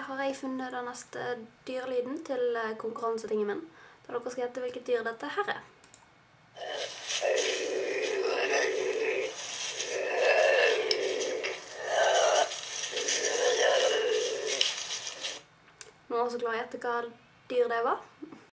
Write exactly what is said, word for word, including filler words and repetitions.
har jeg funnet den neste dyrelyden til konkurransetingen min. Da dere skal gjette hvilket dyr dette her er. Noen som klarer å gjette hva dyr det var?